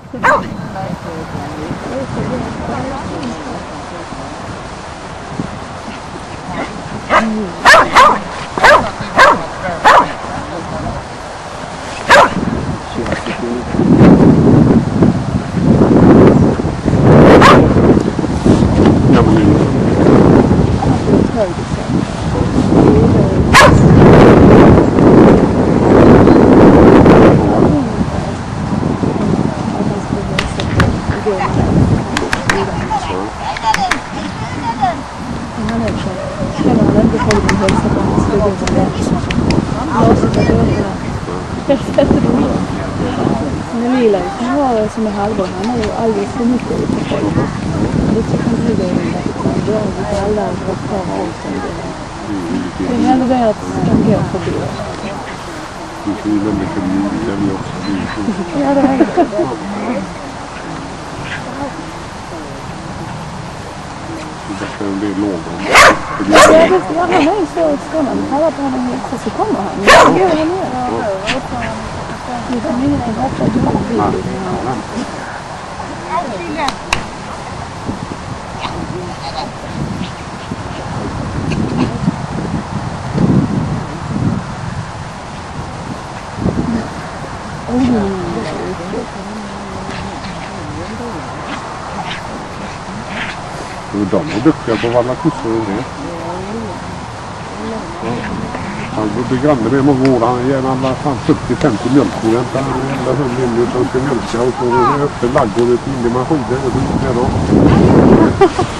Som är halvår, han har ju alldeles för mycket i sig. Det tycker han blir det bra att alla har kvar det. Det händer det att de går förbi. Du får ju lämna kommunen, det kan vi också. Ja, det är det. Det ska en del lågom. Ja, han är ju så i Skåne. Han kallar på honom hit så kommer han. Ja, det går han ner. Det är ingen som hoppar till bilen. De är duktiga på valla kossor och det. Han bodde granne med många år. Han ger alla 40-50 mjölkor. Han är 100 minuter som ska mjölka och så är det öppen laggård inne med skidor och så är det.